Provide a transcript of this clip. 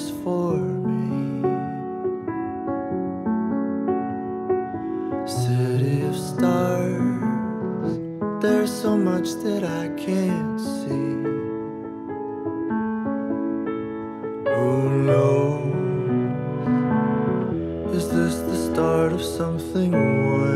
just for me. City of stars, there's so much that I can't see. Who knows? Is this the start of something wonderful?